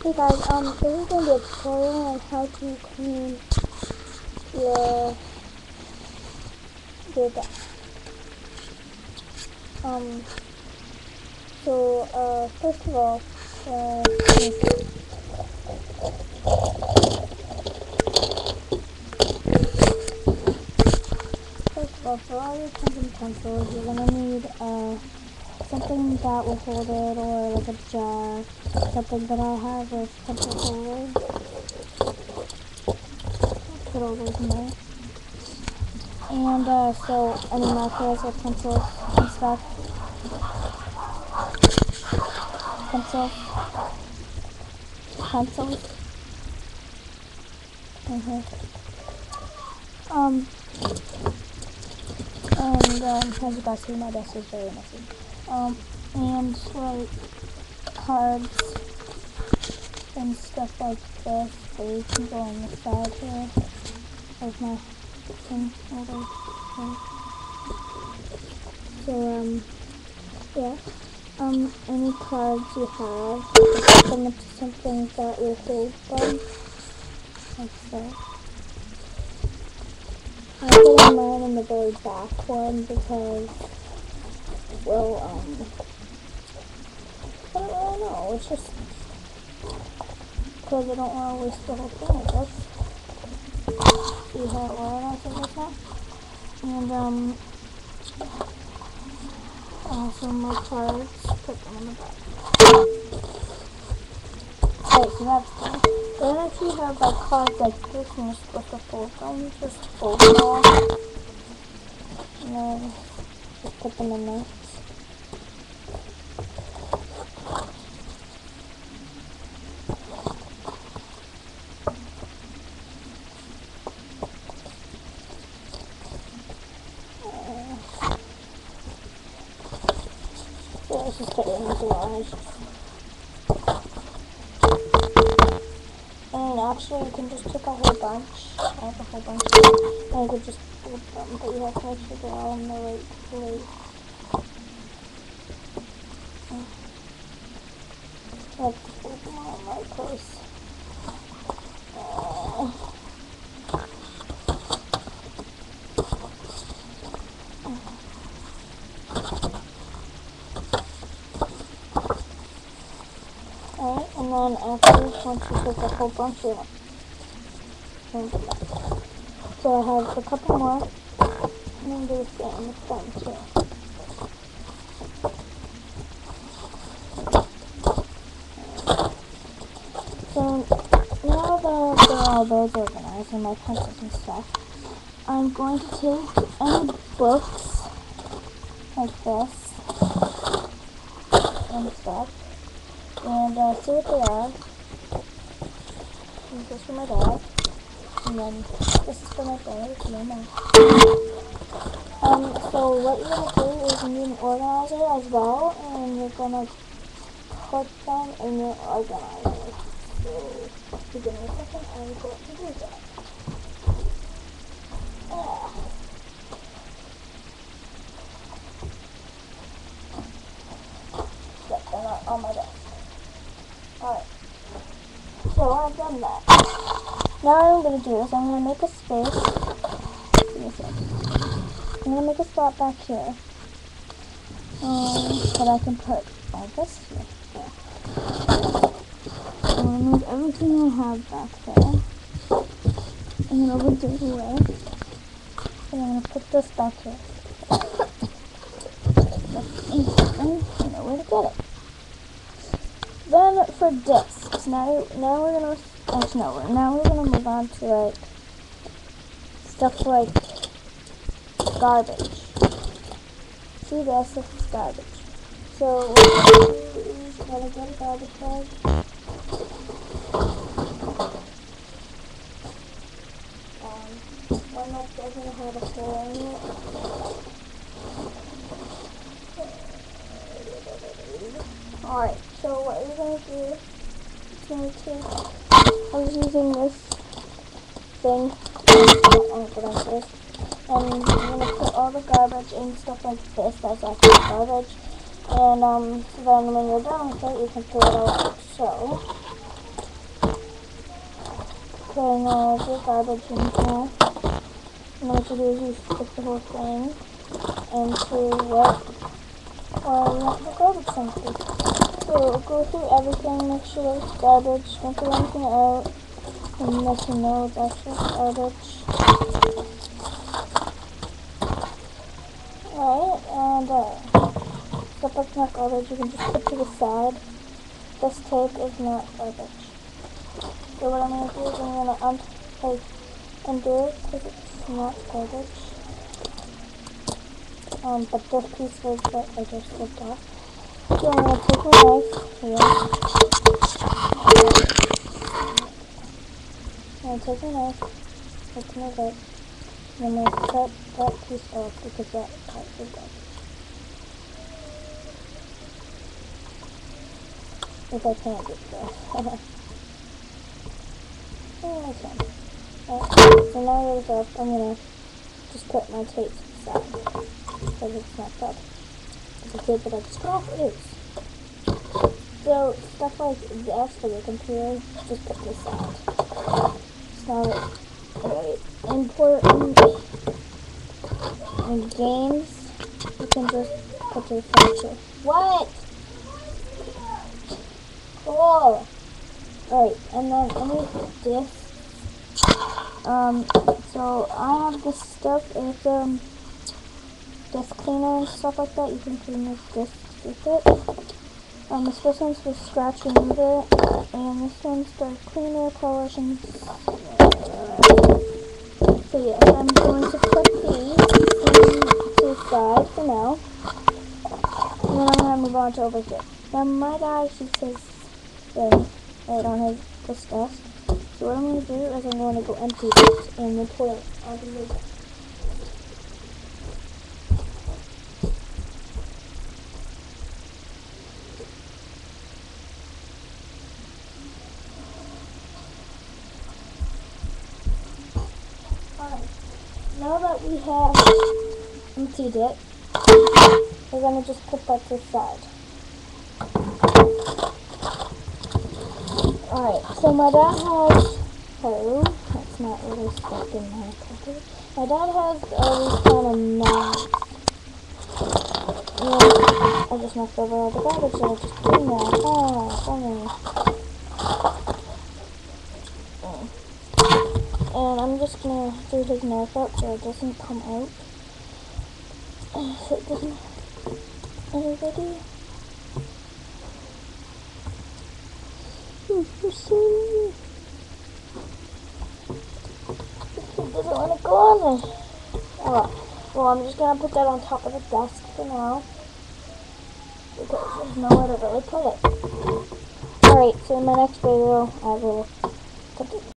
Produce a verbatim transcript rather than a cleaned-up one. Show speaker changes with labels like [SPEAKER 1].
[SPEAKER 1] Hey guys, um, this is going to be a tutorial on how to clean your, your desk. Um, so, uh, first of all, uh, first of all, for all your pens and pencils, you're going to need, uh, something that will hold it, or like a jar, something that I have with pencil holders. Put all those in there. And, uh, so, any markers or pencils and stuff. Pencils. Pencils. Mm-hmm. Um, and, um, as you guys see, my desk is very messy. Um, and, like, cards and stuff like this, they can go on the side here. There's my thing over here. So, um, yeah. Um, any cards you have, just put them into something that will hold them, like so. I'm putting mine in the very back one because, well, um, I don't really know, it's just because I don't want to waste the whole thing, I guess. See how organized it is now? And, um, uh, some more cards, put them in the back. Okay, so that's done. Then if you have like cards like this and you're supposed to fold them, just fold them all. And then just put them in there. Uh, so let's just put it in the garage. And actually you can just take a whole bunch. I have a whole bunch of them. And you could just fold them, but you have to make sure they're all in the right place. I have to fold them all in my place. Uh, Alright, and then after, once you take a whole bunch of them, so I have a couple more, and then do the same with them too. So now that I've got all those organized and my pencils and stuff, I'm going to take any books like this and stuff, and uh, see what they are. And this is for my dad, and then this is for my brother, and then mine. Um, so what you're going to do is you need an organizer as well, and you're going to put them in your organizer. So, give me a second, I'm going to do that. Ah. Yep, they're not on my desk. Alright. So, I've done that. Now what I'm going to do is I'm going to make a space. Give me a second. I'm going to make a spot back here. Um, that I can put all this here. Yeah. I'm going to move everything I have back there. I'm going to move this away. And I'm going to put this back here. And I know where to get it. Then for discs, now, now we're going to, actually no, now we're going to move on to like, stuff like garbage. See this, this is garbage. So what we're going to do is try to get a garbage bag. Um, one that doesn't have a hole in it. Alright, so what you're going to do is going to take, I was using this thing, I'm going to this. And you're going to put all the garbage and stuff like this, that's actually garbage. And um, then when you're done with it, you can throw it out like so. putting all of your garbage in here. And what you do is you stick the whole thing into what well, you want the garbage empty. So go through everything, make sure there's garbage, don't throw anything out, unless you know it's actually garbage. Alright, and uh, stuff that's not garbage you can just put to the side. This tape is not garbage. So what I'm going to do is I'm going to un like, undo it because it's not garbage. Um, but this piece was what I just slipped off. So I'm going to take my knife here. I'm going to take my knife, open it up, and I'm going to cut that piece off because that part is garbage. If I can't get this. Oh, I can. Right, so now that it's off, I'm going to just put my tape to the side because it's not garbage. The tape that I just put off is. So, stuff like this for the computer, just put to the side. It's not very important. In games, you can just put to the side too. What? Cool. Alright, and then underneath this, um, so I have this stuff, it's, um, disc cleaner and stuff like that. You can clean this disc with it. Um, this first one's for scratch remover, and this one's for cleaner, polish, and so yes, I'm going to put these to the side for now, and then I'm going to move on to over here. Now my guy, he says thing right on his this desk. So what I'm going to do is I'm going to go empty this in the toilet. I'll be right back. Alright, now that we have emptied it, we're going to just put that to the side. Alright, so my dad has, oh, that's not really stuck in my pocket. My dad has all these kind of knives. And I just knocked over all the garbage that I just put in there. Oh, funny. And I'm just going to do his knife out so it doesn't come out. So it doesn't, everybody. It doesn't want to go on there. Oh, well, I'm just going to put that on top of the desk for now, because there's nowhere to really put it. Alright, so in my next video, I will put it